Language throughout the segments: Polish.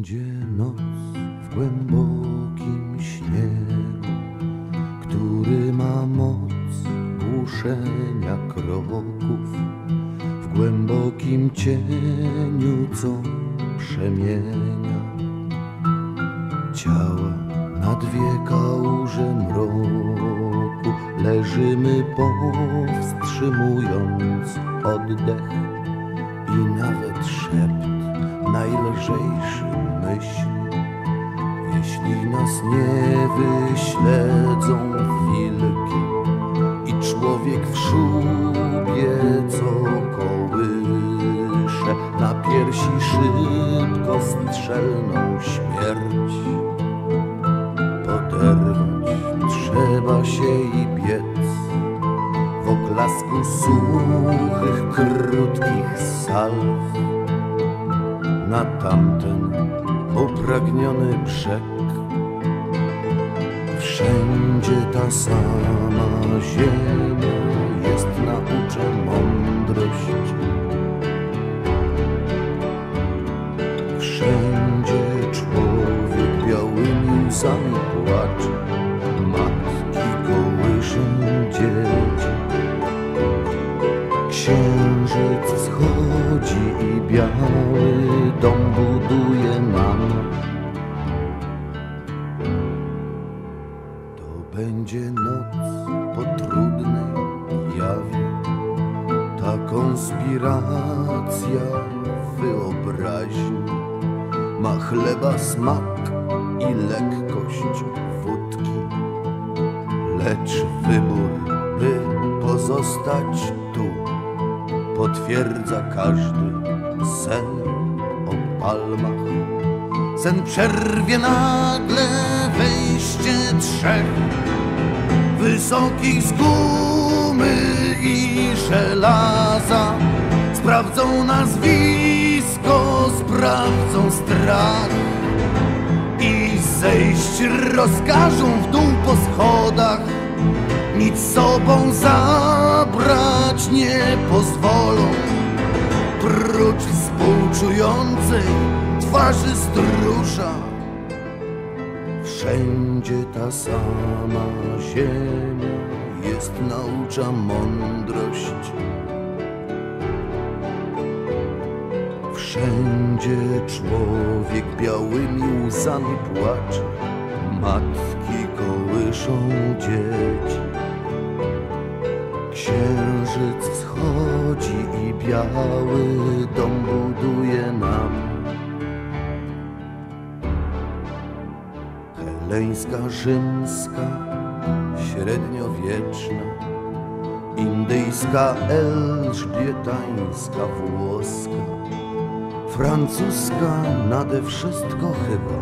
Będzie noc w głębokim śniegu, który ma moc głuszenia kroków, w głębokim cieniu, co przemienia ciała na dwie kałuże mroku. Leżymy powstrzymując oddech i nawet szept najlżejszy myśli. Jeśli nas nie wyśledzą wilki i człowiek w szubie, co kołysze na piersi szybko strzelną śmierć, poderwać trzeba się i biec w oklasku suchych, krótkich salw na tamten upragniony brzeg. Wszędzie ta sama ziemia jest, nauczę mądrość. Wszędzie człowiek białymi łzami płacze, matki kołyszą dzieci. Księżyc wschodzi i biały dom buduje nam. To będzie noc po trudnej jawie, ta konspiracja wyobraźni ma chleba smak i lekkość wódki, lecz wybór, by pozostać tu, potwierdza każdy sen o palmach. Sen przerwie nagle wejście trzech wysokich z gumy i żelaza. Sprawdzą nazwisko, sprawdzą strach i zejść rozkażą w dół po schodach. Nic sobą zabrać nie pozwolą, prócz współczującej twarzy stróża. Wszędzie ta sama ziemia jest, naucza mądrość. Wszędzie człowiek białymi łzami płacze, matki kołyszą dzieci. Księżyc wschodzi i biały dom buduje nam. Heleńska, rzymska, średniowieczna, indyjska, elżbietańska, włoska, francuska, nade wszystko chyba,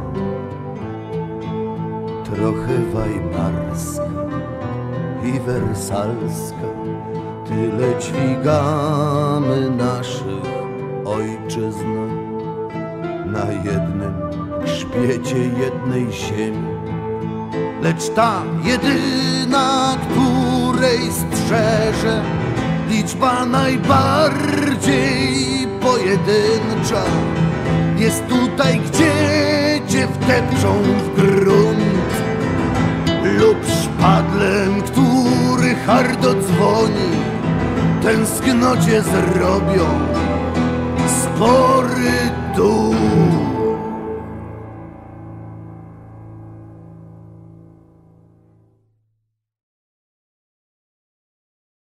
trochę weimarska i wersalska. Tyle dźwigamy naszych ojczyzn na jednym grzbiecie jednej ziemi, lecz ta jedyna, której strzeże liczba najbardziej pojedyncza, jest tutaj, gdzie cię wdepczą w grunt lub szpadlem, który hardo dzwoni, tęsknocie zrobią